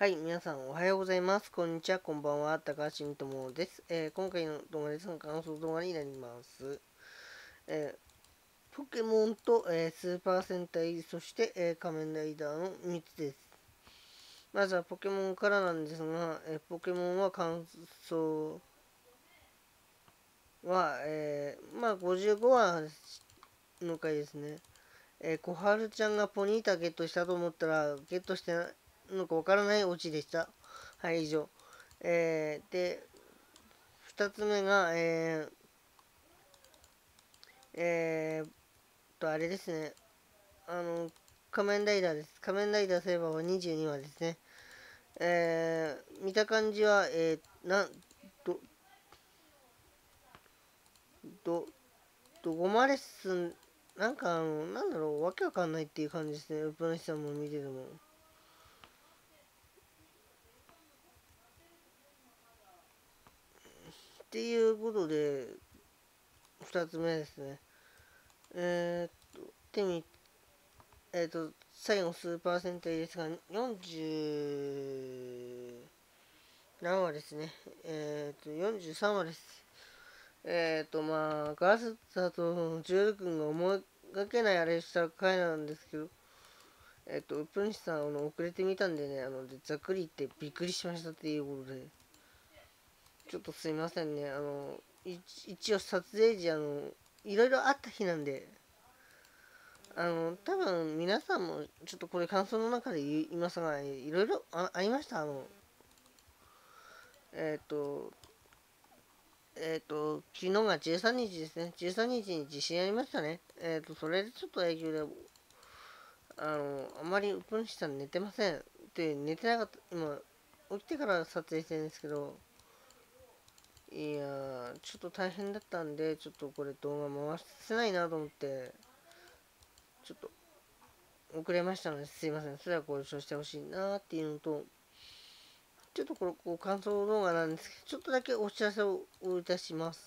はい、皆さんおはようございます。こんにちは、こんばんは。高橋みともです。今回の動画ですが、感想動画になります。ポケモンと、スーパー戦隊、そして、仮面ライダーの3つです。まずはポケモンからなんですが、ポケモンは感想は、55話の回ですね。小春ちゃんがポニータゲットしたと思ったら、ゲットしてないのかわからないオチでした。はい、以上。で、二つ目が、あれですね。仮面ライダーです。仮面ライダーセーバーは22話ですね。見た感じは、ど、ど、ゴマレッスン、なんだろう、わけわかんないっていう感じですね。ウプの人も見てても。っていうことで、二つ目ですね。手に、最後スーパー戦隊ですが、40何話ですね。43話です。ガスタとジュエル君が思いがけないあれした回なんですけど、ウプンシさん、遅れてみたんでね、ざっくり言ってびっくりしましたっていうことで、ちょっとすいませんね、一応撮影時、いろいろあった日なんで、多分皆さんもちょっとこれ感想の中で言いますが、いろいろありました。えっ、と、昨日が13日ですね。13日に地震ありましたね。それでちょっと影響で、あまりうぷんしさん寝てません。で、寝てなかった、今、起きてから撮影してるんですけど、いやー、ちょっと大変だったんで、ちょっとこれ動画回せないなと思って、ちょっと遅れましたので、すいません。それはご了承してほしいなっていうのと、ちょっとこれ、感想動画なんですけど、ちょっとだけお知らせをいたします。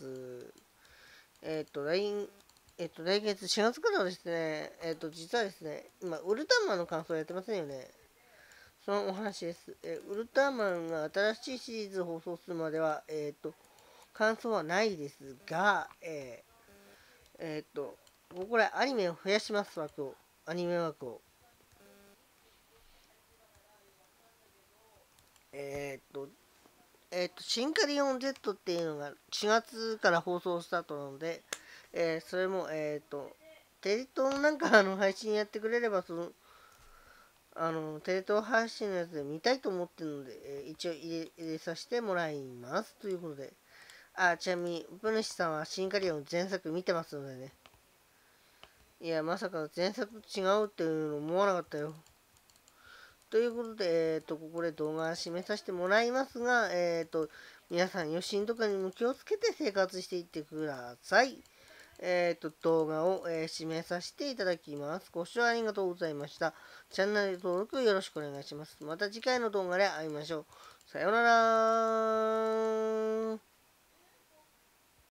来来月4月からはですね、実はですね、今、ウルトラマンの感想やってませんよね。そのお話です。ウルトラマンが新しいシリーズ放送するまでは、感想はないですが、ここでアニメを増やします枠を、アニメ枠を。えっと、シンカリオン Z っていうのが4月から放送スタートなので、それも、テレ東なんか配信やってくれれば、テレ東配信のやつで見たいと思ってるので、一応入れさせてもらいます。ということで、ちなみに、ウプ主さんはシンカリオン前作見てますのでね。いや、まさか前作と違うっていうの思わなかったよ。ということで、ここで動画締めさせてもらいますが、皆さん余震とかにも気をつけて生活していってください。動画を、締めさせていただきます。ご視聴ありがとうございました。チャンネル登録よろしくお願いします。また次回の動画で会いましょう。さようなら。